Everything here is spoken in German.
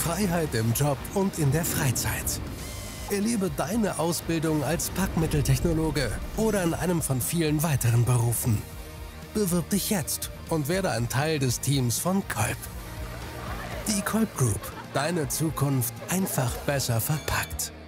Freiheit im Job und in der Freizeit. Erlebe deine Ausbildung als Packmitteltechnologe oder in einem von vielen weiteren Berufen. Bewirb dich jetzt und werde ein Teil des Teams von Kolb. Die Kolb Group. Deine Zukunft einfach besser verpackt.